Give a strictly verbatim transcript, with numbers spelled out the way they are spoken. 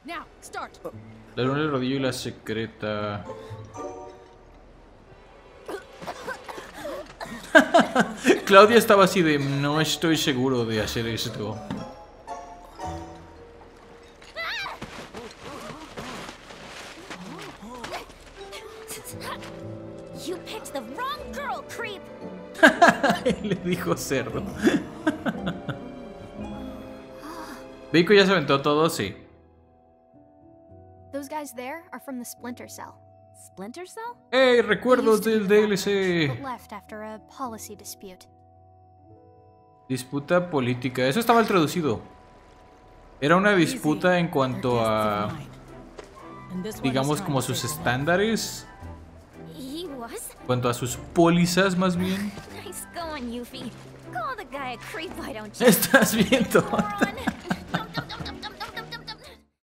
Now, start. La luna del rodillo y la secreta. Claudia estaba así de no estoy seguro de hacer esto. You picked the wrong girl, creep. Le dijo cerdo. Vico ya se aventó todo, sí. Those guys there are from the Splinter Cell. Splinter Cell? ¡Hey! Recuerdos del D L C. But left after a policy dispute. Disputa política. Eso está mal traducido. Era una disputa en cuanto a, digamos, como sus estándares. He was? En cuanto a sus pólizas, más bien. Nice going, Yuffie. Call the guy a creep, why don't you? Estás bien tonta. Moron.